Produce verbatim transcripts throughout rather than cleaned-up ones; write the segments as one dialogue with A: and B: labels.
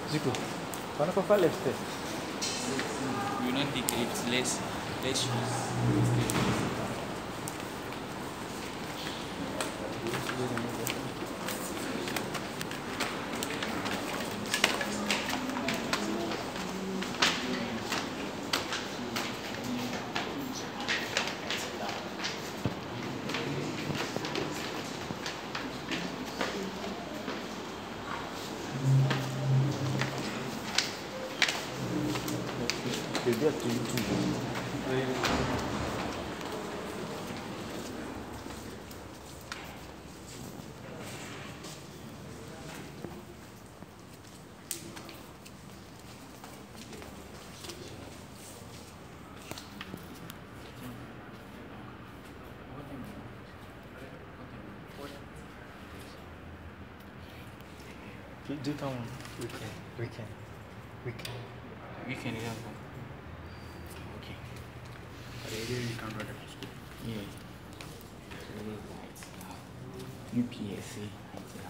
A: Zicco, quando for falar left test?
B: You not take it, let's let's choose.
A: They do it to you too. Do do it on weekend, weekend, weekend.
B: Weekend, yeah. Okay.
C: You can run to school.
B: Yeah. U P S A.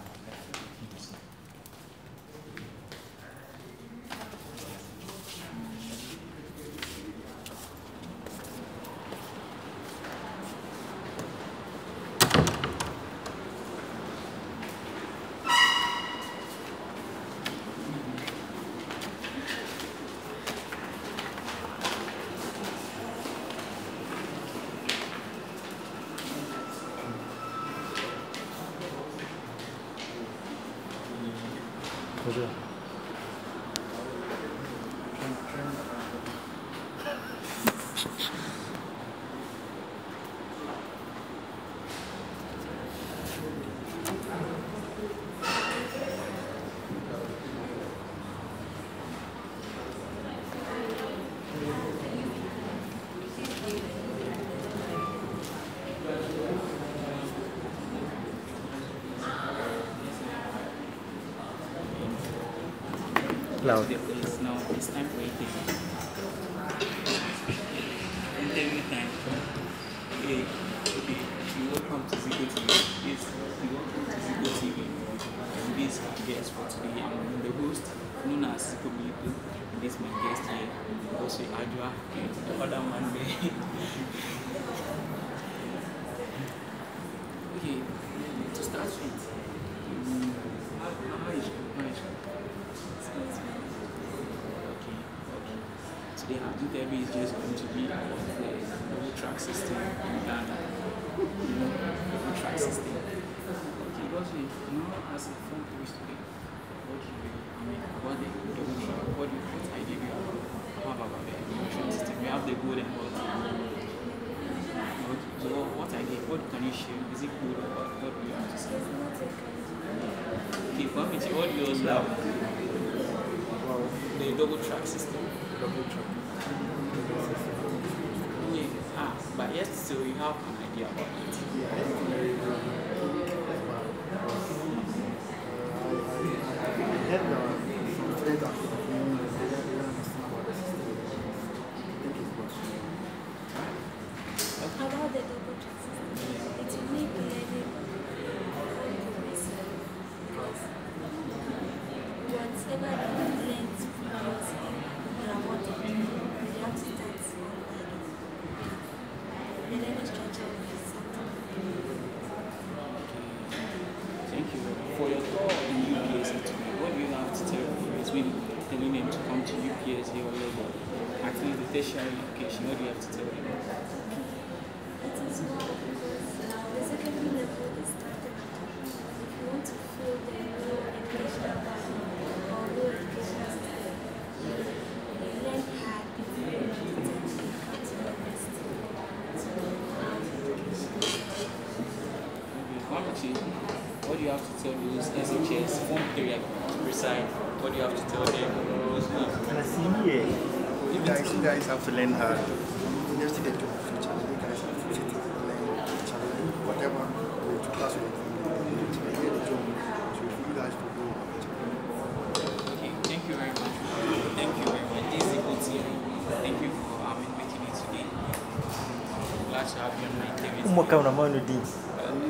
A: What's that? Loud.
B: It's now it's time for eating. Interview time. Okay, okay. You welcome to Zicco T V. Yes, you welcome to Zicco T V. And this is our guest for today. I'm the host, known as Zicco T V. This is my guest here. Also Adwa and the other man there. Okay, to start with, um, how, how is how is Okay, okay. So the interview is just going to be about the double track system in Ghana. You know, double track system. Okay, because you know, as a front page today, what do you I mean about the double track? What do you what idea do you have about the double track system? We have the good and bad. Okay, so what idea? What can you share? Is it good or bad? What do you have to say? Okay, for me, what do you love? The double track system.
C: Double track.
B: Yeah. Ah, but yes, so you have an idea about it.
C: Yeah, I have very good. I had some friends that they don't understand about the system. I think it's good.
D: About the double track system, it will make learning progressive because whatever you learn previously, you are what you do, you have to start all again. The learning structure will be something.
B: Thank you. For your call in U P S A today, what do you have to tell your friends when telling them to come to U P S A or level? At least the tertiary education, what do you have to tell them?
D: It is more because the secondary level is starting at all. If you want to feel the low educational value or low educational system, you learn hard before you come to university. So,
B: Actually, what do you have to tell those S H S form three to preside? What do you have to tell them?
A: And I see here, you guys, you guys have to learn hard.
C: University they do future. You guys have future to learn whatever you to class with. You get a job. So you guys to go.
B: Okay, thank you very much. Thank you very much. This is Zicco T V. Thank you for um, making it today. I'm glad to have you on my T V.
A: Uma cameraman no din.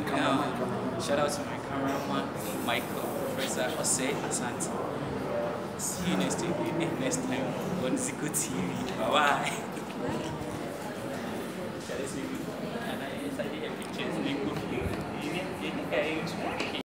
B: Um, shout out to my cameraman, Michael, Professor Jose Asante. See you next week, next time on Zicco T V. Bye bye. Shall I see you? And I said, pictures.